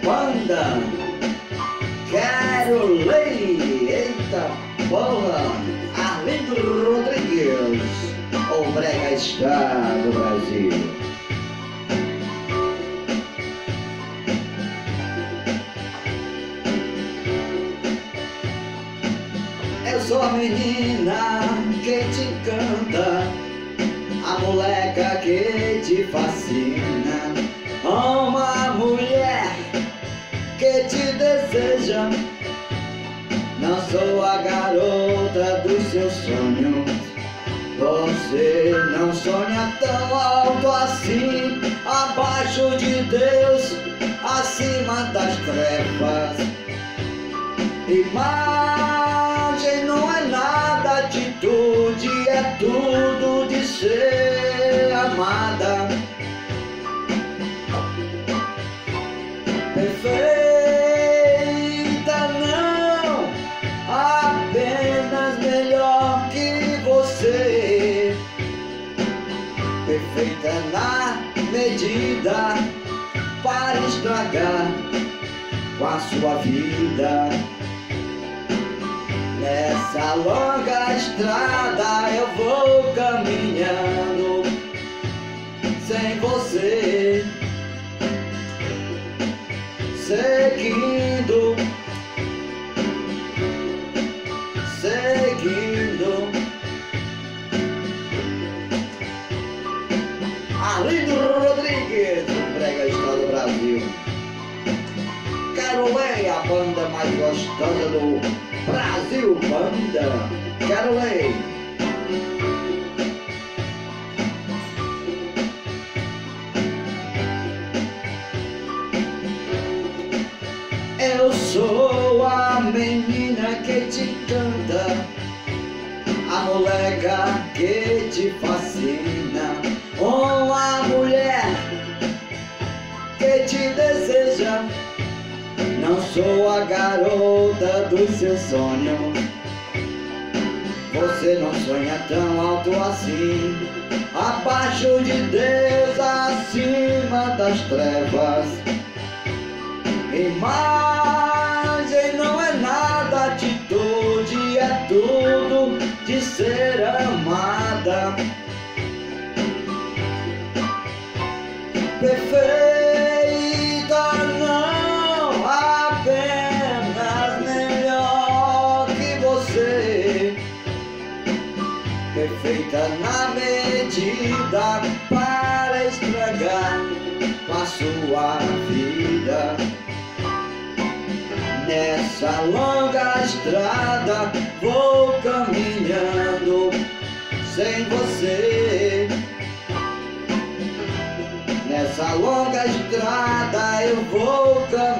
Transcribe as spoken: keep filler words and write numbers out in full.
Banda Quero Lei, eita porra, Arlindo Rodrigues, o brega está do Brasil. Eu sou a menina que te encanta, a moleca que te fascina, uma mulher que te deseja. Não sou a garota dos seus sonhos, você não sonha tão alto assim, abaixo de Deus, acima das trevas. Imagem não é nada, atitude é tudo de ser amada. Perfeita não, apenas melhor que você. Perfeita na medida para estragar com a sua vida. Nessa longa estrada eu vou caminhando sem você, seguindo, seguindo. Arlindo Rodrigues, o brega está do Brasil. Quero Lei, a banda mais gostosa do Brasil, banda Quero Lei. Eu sou a menina que te canta, a moleca que te fascina, uma mulher que te deseja. Não sou a garota dos seus sonhos, você não sonha tão alto assim, abaixo de Deus, acima das trevas. Imagem não é nada, atitude é tudo de ser amada. Perfeita não, apenas melhor que você. Perfeita na medida para estragar com a sua vida. Nessa longa estrada vou caminhando sem você. Nessa longa estrada eu vou caminhando